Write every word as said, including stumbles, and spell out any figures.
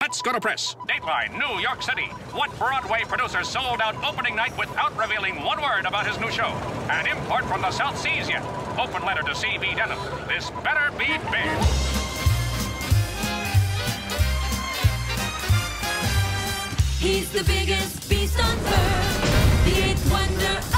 Let's go to press. Dateline, New York City. What Broadway producer sold out opening night without revealing one word about his new show? An import from the South Seas yet. Open letter to C B Denham. This better be big. He's the biggest beast on earth, the eighth wonder